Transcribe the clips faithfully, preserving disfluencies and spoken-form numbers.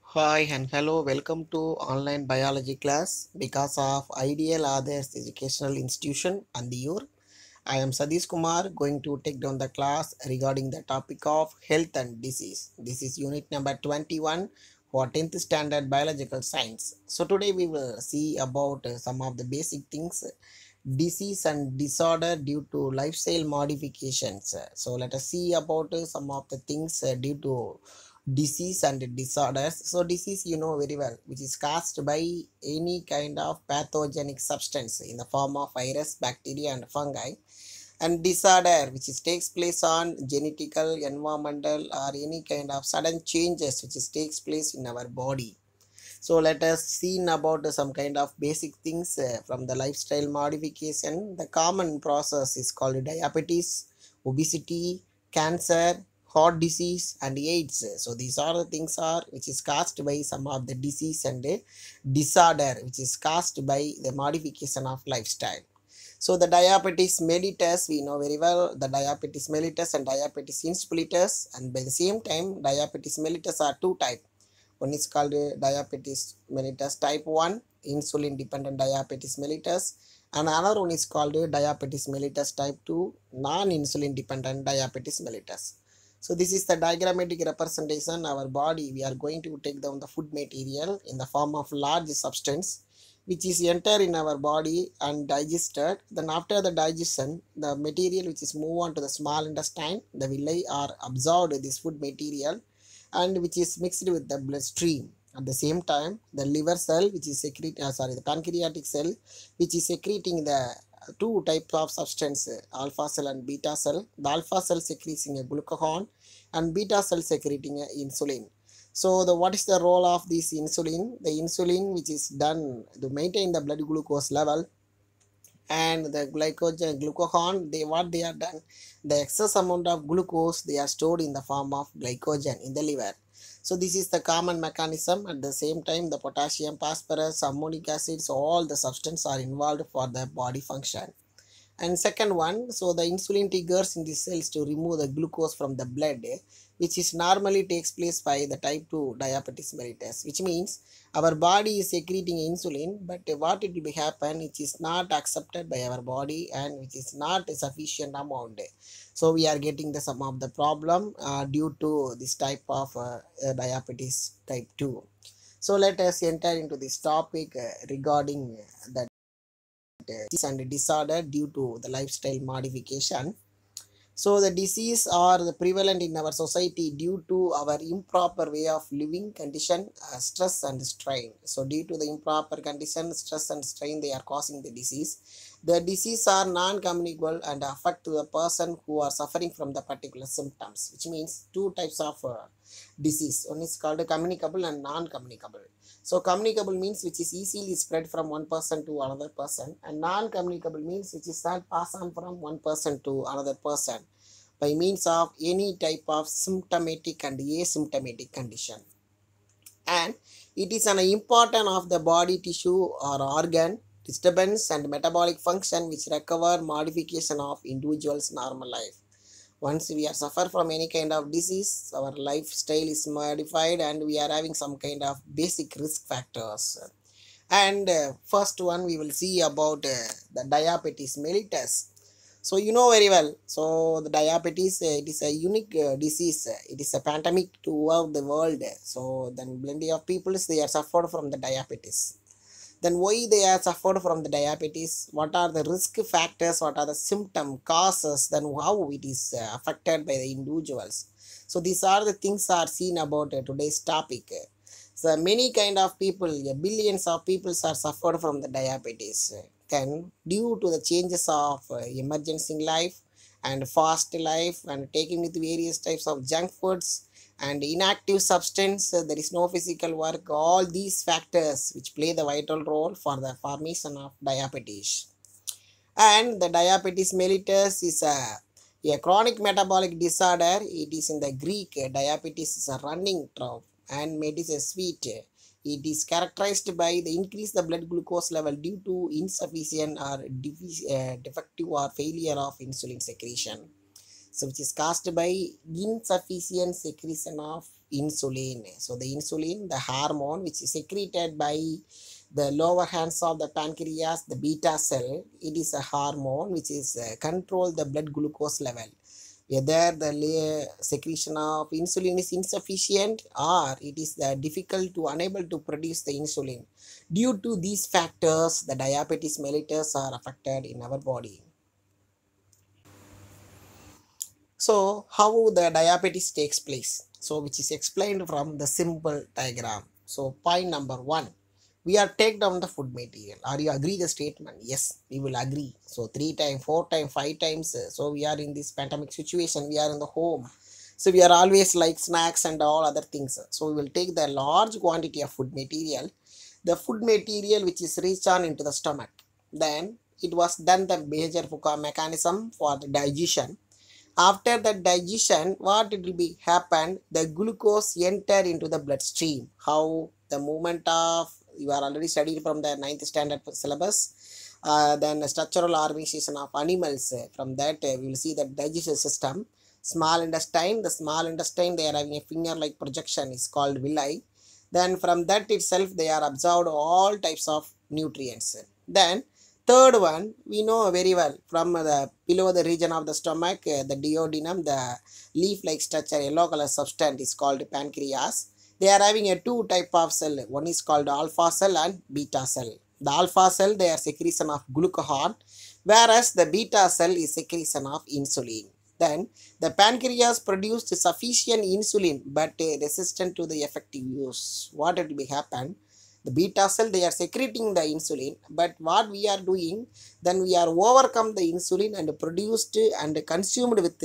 Hi and hello, welcome to online biology class because of Ideal&Adharsh Educational Institution and the year. I am Sadish Kumar going to take down the class regarding the topic of health and disease. This is unit number twenty-one for tenth standard biological science. So today we will see about uh, some of the basic things, disease and disorder due to lifestyle modifications. So let us see about uh, some of the things uh, due to disease and disorders. So disease, you know very well, which is caused by any kind of pathogenic substance in the form of virus, bacteria and fungi. And disorder, which is takes place on genetical, environmental or any kind of sudden changes which is takes place in our body. So let us see about some kind of basic things uh, from the lifestyle modification. The common process is called diabetes, obesity, cancer, heart disease and AIDS. So these are the things are which is caused by some of the disease and uh, disorder which is caused by the modification of lifestyle. So the diabetes mellitus, we know very well the diabetes mellitus and diabetes insipidus, and by the same time diabetes mellitus are two types. One is called uh, diabetes mellitus type one, insulin dependent diabetes mellitus, and another one is called uh, diabetes mellitus type two, non-insulin dependent diabetes mellitus. So this is the diagrammatic representation. Our body, we are going to take down the food material in the form of large substance which is enter in our body and digested. Then after the digestion, the material which is move on to the small intestine, the villi are absorbed this food material and which is mixed with the bloodstream. At the same time, the liver cell, which is secrete, uh, sorry, the pancreatic cell, which is secreting the two types of substance, uh, alpha cell and beta cell. The alpha cell secreting a glucagon, and beta cell secreting a insulin. So, the what is the role of this insulin? The insulin, which is done to maintain the blood glucose level, and the glycogen glucagon, they what they are done, the excess amount of glucose they are stored in the form of glycogen in the liver. So this is the common mechanism. At the same time, the potassium, phosphorus, ammonic acids, all the substances are involved for the body function. And second one, so the insulin triggers in the cells to remove the glucose from the blood, which is normally takes place by the type two diabetes mellitus, which means our body is secreting insulin, but what it will happen, it is not accepted by our body and which is not a sufficient amount. So we are getting the some of the problem uh, due to this type of uh, uh, diabetes type two. So let us enter into this topic uh, regarding the disease and disorder due to the lifestyle modification. So the disease are the prevalent in our society due to our improper way of living condition, uh, stress and strain. So due to the improper condition, stress and strain, they are causing the disease. The disease are non-communicable and affect to the person who are suffering from the particular symptoms, which means two types of uh, disease. One is called communicable and non-communicable. So communicable means which is easily spread from one person to another person, and non-communicable means which is not passed on from one person to another person by means of any type of symptomatic and asymptomatic condition. And it is an important of the body tissue or organ disturbance and metabolic function which recover modification of individual's normal life. Once we are suffer from any kind of disease, our lifestyle is modified and we are having some kind of basic risk factors. And uh, first one we will see about uh, the diabetes mellitus. So you know very well, so the diabetes, uh, it is a unique uh, disease. It is a pandemic throughout the world. So then plenty of people, they are suffered from the diabetes. Then why they are suffered from the diabetes? What are the risk factors? What are the symptom causes? Then how it is uh, affected by the individuals? So these are the things are seen about uh, today's topic. So many kind of people, yeah, billions of people are suffered from the diabetes. Then due to the changes of uh, emergency life and fast life and taking with various types of junk foods and inactive substance, uh, there is no physical work, all these factors which play the vital role for the formation of diabetes. And the diabetes mellitus is a, a chronic metabolic disorder. It is in the Greek, uh, diabetes is a running trough and metis is sweet. It is characterized by the increase the blood glucose level due to insufficient or uh, defective or failure of insulin secretion. so which is caused by insufficient secretion of insulin. So the insulin, the hormone which is secreted by the lower hands of the pancreas, the beta cell, it is a hormone which is uh, control the blood glucose level. Whether the secretion of insulin is insufficient or it is uh, difficult to unable to produce the insulin. Due to these factors, the diabetes mellitus are affected in our body. So how the diabetes takes place? So which is explained from the simple diagram. So point number one, we are take down the food material. Are you agree the statement? Yes, we will agree. So three times, four times, five times. So we are in this pandemic situation. We are in the home. So we are always like snacks and all other things. So we will take the large quantity of food material. The food material which is reached on into the stomach. Then it was done the major mechanism for the digestion. After the digestion, what it will be happen? The glucose enter into the bloodstream. How the movement of, you are already studied from the ninth standard syllabus. Uh, then the structural organization of animals. From that uh, we will see the digestive system. Small intestine, the small intestine they are having a finger like projection is called villi. Then from that itself they are absorbed all types of nutrients. Then third one, we know very well from the below the region of the stomach, uh, the duodenum, the leaf-like structure, yellow color substance is called pancreas. They are having a two type of cell. One is called alpha cell and beta cell. The alpha cell, they are secretion of glucagon, whereas the beta cell is secretion of insulin. Then the pancreas produced sufficient insulin but uh, resistant to the effective use. What will be happen? The beta cell, they are secreting the insulin, but what we are doing, then we are overcome the insulin and produced and consumed with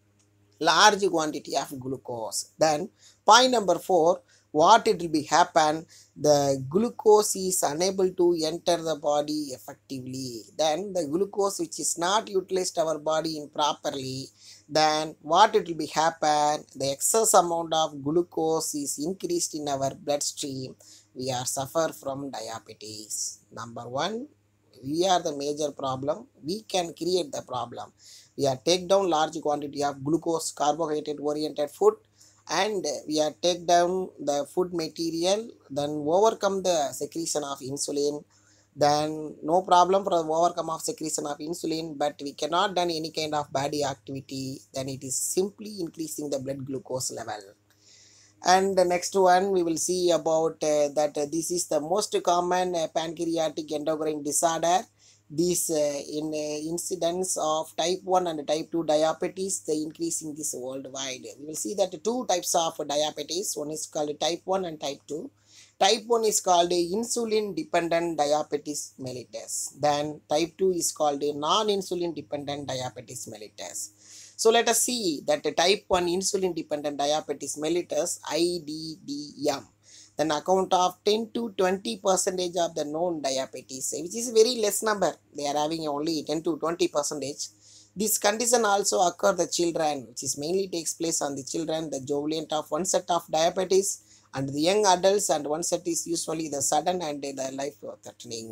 large quantity of glucose. Then point number four, what it will be happen? The glucose is unable to enter the body effectively. Then the glucose which is not utilized our body in properly, then what it will be happen? The excess amount of glucose is increased in our bloodstream. We are suffer from diabetes. Number one, we are the major problem. We can create the problem. We are take down large quantity of glucose, carbohydrate oriented food, and we are take down the food material, then overcome the secretion of insulin. Then no problem for the overcome of secretion of insulin, but we cannot done any kind of body activity. Then it is simply increasing the blood glucose level. And the next one we will see about uh, that uh, this is the most common uh, pancreatic endocrine disorder. These uh, in uh, incidence of type one and type two diabetes, they increasing this worldwide. We will see that two types of diabetes. One is called type one and type two. Type one is called insulin dependent diabetes mellitus. Then type two is called non-insulin dependent diabetes mellitus. So let us see that the type one insulin dependent diabetes mellitus, I D D M, then account of ten to twenty percentage of the known diabetes, which is very less number. They are having only ten to twenty percentage. This condition also occur the children, which is mainly takes place on the children, the prevalent of one set of diabetes, and the young adults, and one set is usually the sudden and the life threatening.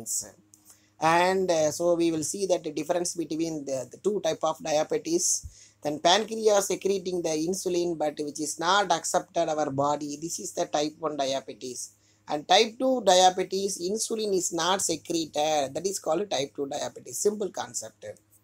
And uh, so we will see that the difference between the, the two type of diabetes. Then pancreas secreting the insulin but which is not accepted our body. This is the type one diabetes. And type two diabetes, insulin is not secreted. That is called type two diabetes. Simple concept.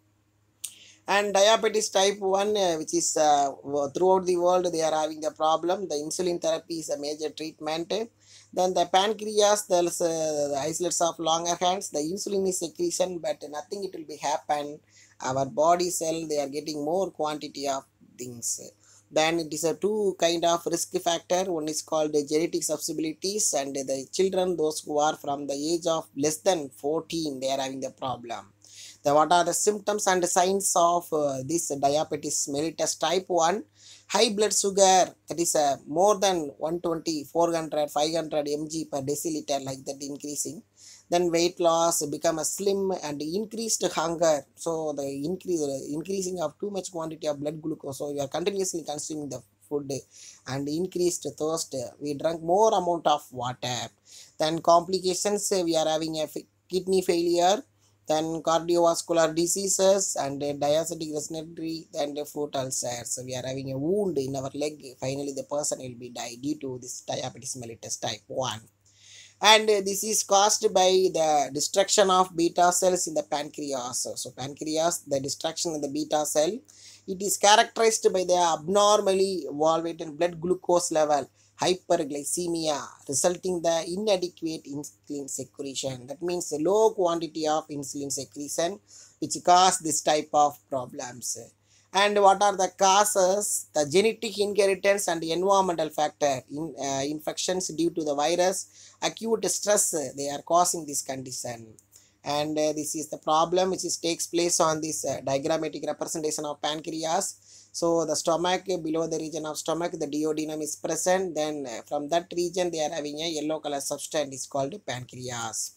And diabetes type one, uh, which is uh, throughout the world they are having the problem. The insulin therapy is a major treatment. Then the pancreas, there's uh, the islets of longer hands. The insulin is secretion, but nothing it will be happen. Our body cell, they are getting more quantity of things. Then it is a two kind of risk factor. One is called the genetic susceptibilities, and the children, those who are from the age of less than fourteen, they are having the problem. The, what are the symptoms and signs of uh, this diabetes mellitus type one? High blood sugar, that is uh, more than one twenty, four hundred, five hundred milligrams per deciliter, like that increasing. Then weight loss, become a slim and increased hunger. So the increase increasing of too much quantity of blood glucose. So you are continuously consuming the food, and increased thirst. We drink more amount of water. Then complications, we are having a kidney failure. then cardiovascular diseases and uh, diabetic respiratory and uh, foot ulcers. So we are having a wound in our leg. Finally, the person will be die due to this diabetes mellitus type one. And uh, this is caused by the destruction of beta cells in the pancreas. So pancreas, the destruction of the beta cell, it is characterized by the abnormally elevated blood glucose level, hyperglycemia, resulting the inadequate insulin secretion. That means a low quantity of insulin secretion, which cause this type of problems. And what are the causes? The genetic inheritance and environmental factor. In, uh, infections due to the virus, acute stress, they are causing this condition. And uh, this is the problem which is takes place on this uh, diagrammatic representation of pancreas. So the stomach, below the region of stomach, the duodenum is present. Then uh, from that region, they are having a yellow color substance is called pancreas.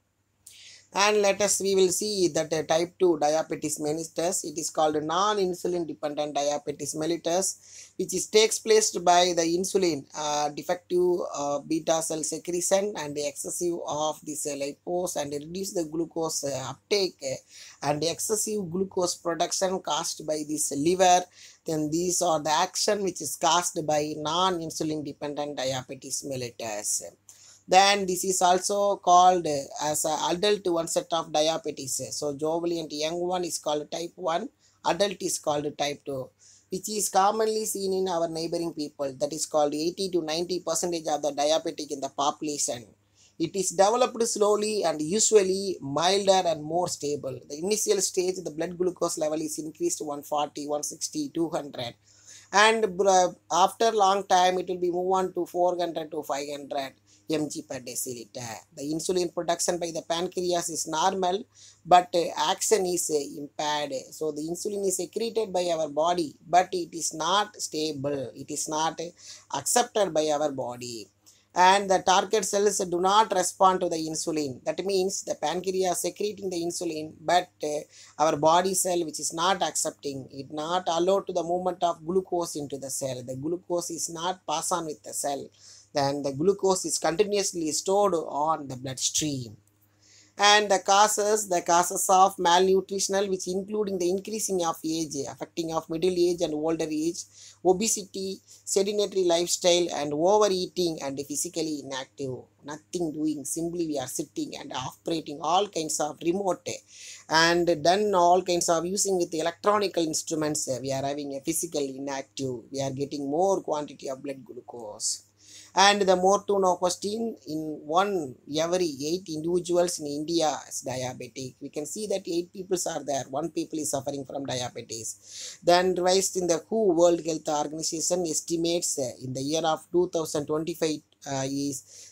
And let us we will see that uh, type two diabetes mellitus, it is called non-insulin dependent diabetes mellitus, which is takes place by the insulin uh, defective uh, beta cell secretion and the excessive of this uh, lipase and reduce the glucose uh, uptake uh, and the excessive glucose production caused by this liver. Then these are the action which is caused by non-insulin dependent diabetes mellitus. Then this is also called as an adult onset of diabetes. So jubilant young one is called type one, adult is called type two, which is commonly seen in our neighboring people. That is called eighty to ninety percent of the diabetic in the population. It is developed slowly and usually milder and more stable. The initial stage, the blood glucose level is increased to one forty, one sixty, two hundred. And after long time, it will be move on to four hundred to five hundred milligrams per deciliter. The insulin production by the pancreas is normal, but action is impaired. So the insulin is secreted by our body, but it is not stable. It is not accepted by our body. And the target cells do not respond to the insulin. That means the pancreas secreting the insulin, but uh, our body cell which is not accepting, it not allowed to the movement of glucose into the cell. The glucose is not passed on with the cell. Then the glucose is continuously stored on the bloodstream. And the causes, the causes of malnutritional, which including the increasing of age, affecting of middle age and older age, obesity, sedentary lifestyle, and overeating and physically inactive. Nothing doing, simply we are sitting and operating all kinds of remote and done all kinds of using with the electronical instruments. We are having a physical inactive. We are getting more quantity of blood glucose. And the more to know question, in one every eight individuals in India is diabetic. We can see that eight people are there. One people is suffering from diabetes. Then revised in the W H O World Health Organization estimates uh, in the year of two thousand twenty-five uh, is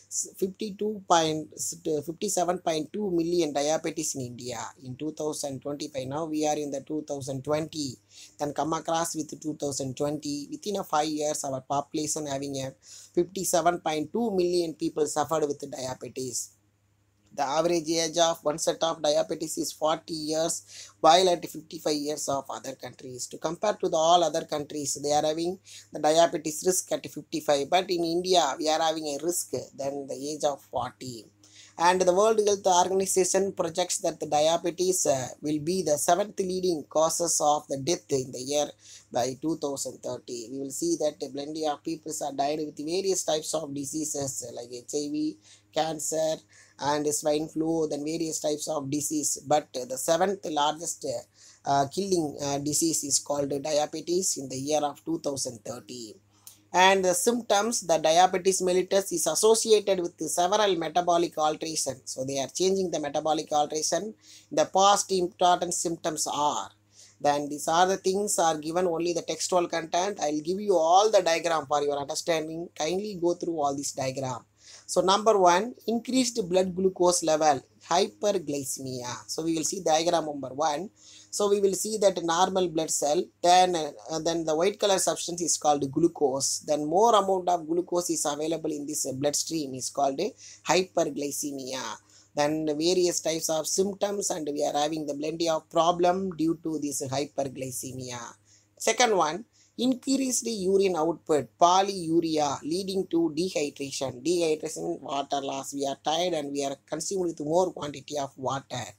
fifty-seven point two million diabetes in India in two thousand twenty-five. Now we are in the two thousand twenty. Then come across with two thousand twenty. Within a five years, our population having a fifty-seven point two million people suffered with diabetes. The average age of one set of diabetes is forty years, while at fifty-five years of other countries. To compare to the all other countries, they are having the diabetes risk at fifty-five, but in India, we are having a risk than the age of forty. And the World Health Organization projects that the diabetes uh, will be the seventh leading causes of the death in the year by two thousand thirty. We will see that plenty of people are died with various types of diseases like H I V, cancer, and swine flu, then various types of disease. But the seventh largest uh, killing uh, disease is called diabetes in the year of two thousand thirty. And the symptoms, the diabetes mellitus is associated with several metabolic alterations. So they are changing the metabolic alteration. The past important symptoms are. Then these are the things are given only the textual content. I will give you all the diagram for your understanding. Kindly go through all this diagram. So number one, increased blood glucose level, hyperglycemia. So we will see diagram number one. So we will see that normal blood cell, then, uh, then the white color substance is called glucose. Then more amount of glucose is available in this bloodstream is called hyperglycemia. Then various types of symptoms, and we are having the plenty of problem due to this hyperglycemia. Second one, increased urine output, polyuria, leading to dehydration. Dehydration, water loss. We are tired and we are consuming with more quantity of water.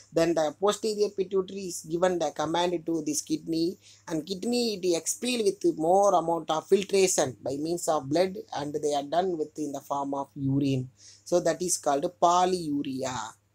Then the posterior pituitary is given the command to this kidney, and kidney it expel with more amount of filtration by means of blood, and they are done with in the form of urine. So that is called polyuria.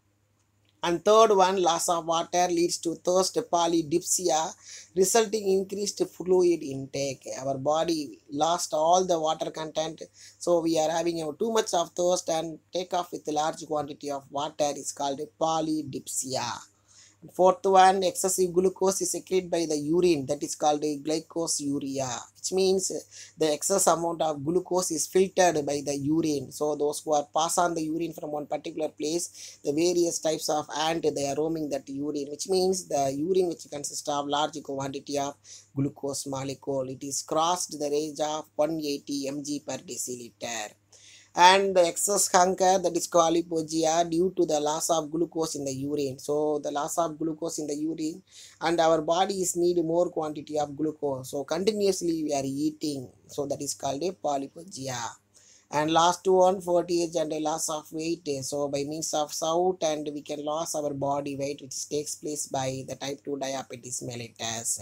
And third one, loss of water leads to thirst, polydipsia, resulting increased fluid intake. Our body lost all the water content, so we are having uh, too much of thirst and take off with a large quantity of water is called polydipsia. Fourth one, excessive glucose is secreted by the urine, that is called a glycosuria, which means the excess amount of glucose is filtered by the urine. So those who are pass on the urine from one particular place, the various types of ant they are roaming that urine, which means the urine which consists of large quantity of glucose molecule, it is crossed the range of one hundred eighty milligrams per deciliter. And the excess hunger, that is polyphagia, due to the loss of glucose in the urine. So the loss of glucose in the urine, and our bodies need more quantity of glucose, so continuously we are eating, so that is called a polyphagia. And last one, fatigue and a loss of weight, so by means of shout and we can lose our body weight, which takes place by the type two diabetes mellitus.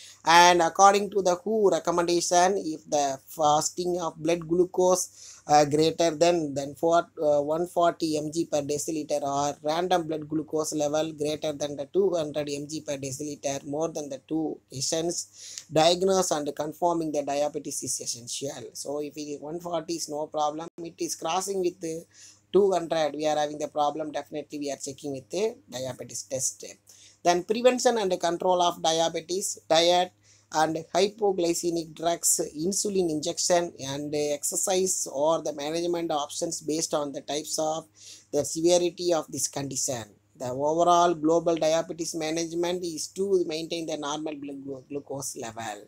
And according to the W H O recommendation, if the fasting of blood glucose uh, greater than than for, uh, one hundred forty milligrams per deciliter, or random blood glucose level greater than the two hundred milligrams per deciliter, more than the two patients diagnosed and confirming the diabetes is essential. So if it is one hundred forty is no problem, it is crossing with the two hundred, we are having the problem, definitely we are checking with the diabetes test. Then prevention and control of diabetes, diet and hypoglycemic drugs, insulin injection, and exercise or the management options based on the types of the severity of this condition. The overall global diabetes management is to maintain the normal blood glucose level.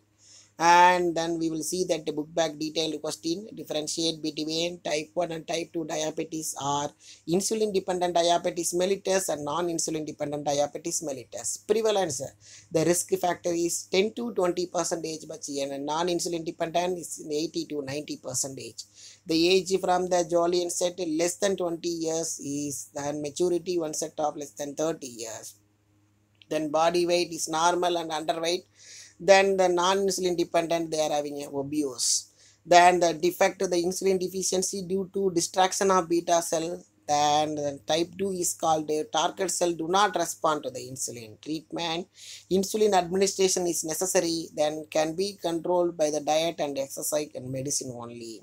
And then we will see that the book back detailed question, differentiate between type one and type two diabetes, or insulin dependent diabetes mellitus and non-insulin dependent diabetes mellitus. Prevalence, the risk factor is ten to twenty percentage, but and non-insulin dependent is eighty to ninety percentage. The age from the jolly onset less than twenty years is, then maturity onset of less than thirty years. Then body weight is normal and underweight. Then the non-insulin dependent, they are having obese. Then the defect, the insulin deficiency due to distraction of beta cell. Then the type two is called the target cell do not respond to the insulin treatment. Insulin administration is necessary, then can be controlled by the diet and exercise and medicine only.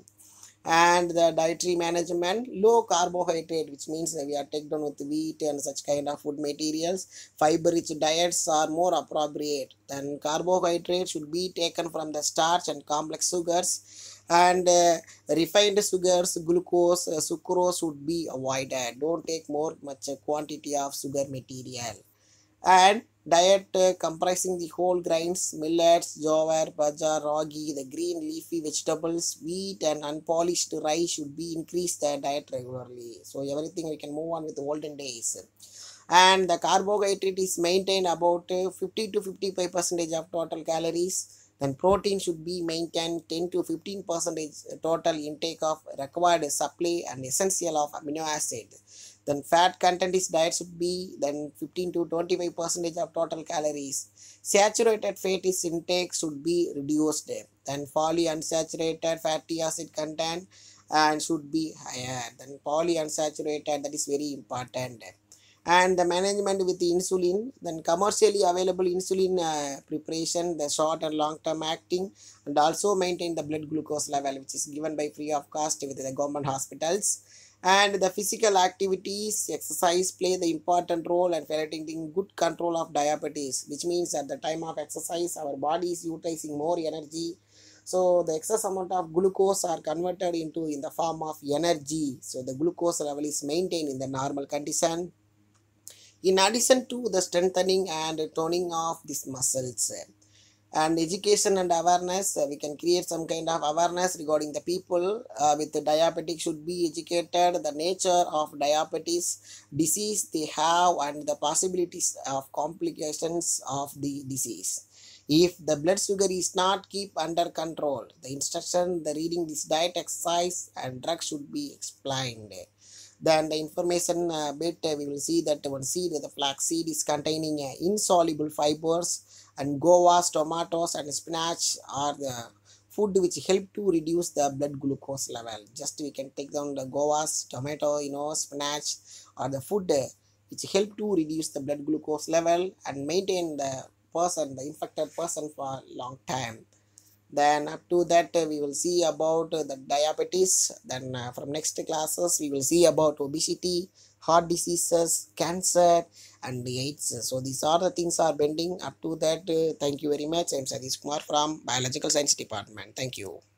And the dietary management, low carbohydrate, which means that we are taken down with wheat and such kind of food materials. Fiber rich diets are more appropriate. Then carbohydrate should be taken from the starch and complex sugars, and uh, refined sugars, glucose, uh, sucrose should be avoided. Don't take more much quantity of sugar material. And diet uh, comprising the whole grains, millets, jowar, bajra, ragi, the green leafy vegetables, wheat and unpolished rice should be increased the diet regularly. So everything we can move on with the olden days. And the carbohydrate is maintained about uh, fifty to fifty-five percentage of total calories. Then protein should be maintained ten to fifteen percentage total intake of required supply and essential of amino acid. Then fat content is diet should be then fifteen to twenty-five percentage of total calories. Saturated fat is intake should be reduced. Then polyunsaturated fatty acid content and should be higher. Then polyunsaturated, that is very important. And the management with the insulin, then commercially available insulin uh, preparation, the short and long term acting, and also maintain the blood glucose level, which is given by free of cost with the government hospitals. And the physical activities, exercise play the important role in creating good control of diabetes, which means at the time of exercise our body is utilizing more energy, so the excess amount of glucose are converted into in the form of energy, so the glucose level is maintained in the normal condition. In addition to the strengthening and toning of these muscles, and education and awareness, uh, we can create some kind of awareness regarding the people uh, with the diabetic should be educated the nature of diabetes disease they have and the possibilities of complications of the disease. If the blood sugar is not kept under control, the instruction, the reading this diet, exercise and drugs should be explained. Then the information uh, bit, uh, we will see that one seed, the flax seed, is containing uh, insoluble fibers, and guavas, tomatoes, and spinach are the food which help to reduce the blood glucose level. Just we can take down the guavas, tomato, you know, spinach are the food uh, which help to reduce the blood glucose level and maintain the person, the infected person, for a long time. Then up to that uh, we will see about uh, the diabetes. Then uh, from next classes we will see about obesity, heart diseases, cancer, and AIDS. So these are the things are bending. Up to that, uh, thank you very much. I'm Sadish Kumar from Biological Science Department. Thank you.